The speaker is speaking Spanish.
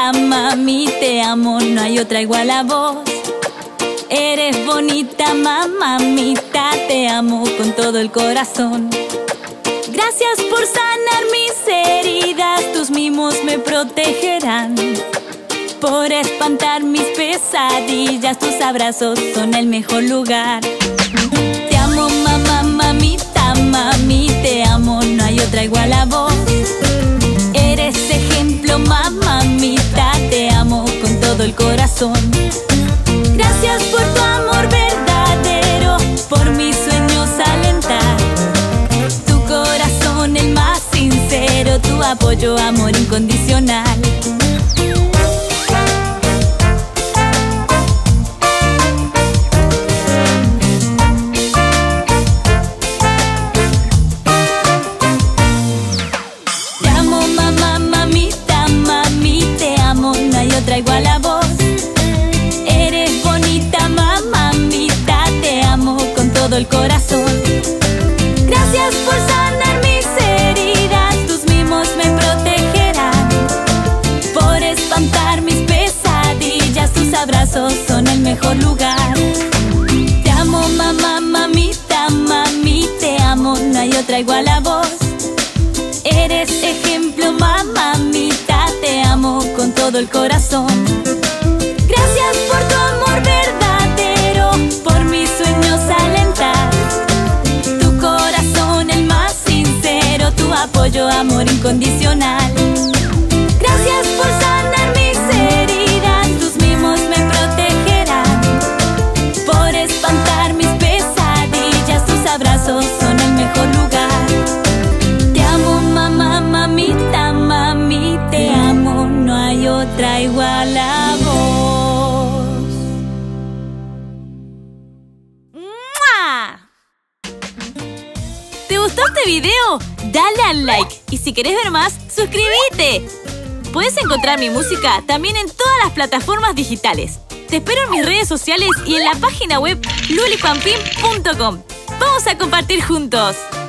mamita, mami, te amo, no hay otra igual a vos. Eres bonita, mamita, te amo con todo el corazón. Gracias por sanar mis heridas, tus mimos me protegerán. Por espantar mis pesadillas, tus abrazos son el mejor lugar. Te amo, mamita, mami, te amo, no hay otra igual a vos. Eres ejemplo, mamita, te amo con todo el corazón. Gracias por tu amor verdadero, por mis sueños alentar. Tu corazón el más sincero, tu apoyo, amor incondicional. Te amo, mamita, mami, te amo, no hay otra igual a vos. Eres bonita, mamita, te amo con todo el corazón. Gracias por sanar mis heridas, tus mimos me protegerán. Por espantar mis pesadillas, tus abrazos son el mejor lugar. Te amo, mamita, mami, te amo, no hay otra igual a vos. Eres ejemplo, mamita, te amo con todo el corazón. Gracias por tu amor verdadero, por mis sueños alentar. Tu corazón el más sincero, tu apoyo, amor incondicional. Gracias por sanar mis heridas, tus mimos me protegerán. Por espantar mis pesadillas, tus abrazos son el mejor lugar. Te amo, mamita, mami, te amo, no hay otra igual a vos. ¡Mua! ¿Te gustó este video? Dale al like y si querés ver más, suscríbete. Puedes encontrar mi música también en todas las plataformas digitales. Te espero en mis redes sociales y en la página web lulipampim.com. ¡Vamos a compartir juntos!